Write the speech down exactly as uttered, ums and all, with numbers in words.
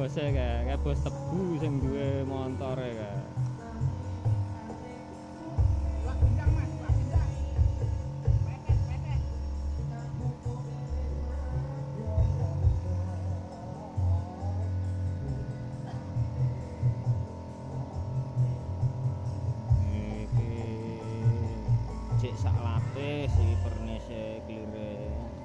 bose kae, kae bos tebu sing duwe montore kae. Wah, gendang Mas, wah gendang. Petek, petek. Iki cek sak lapis iki pernise klire.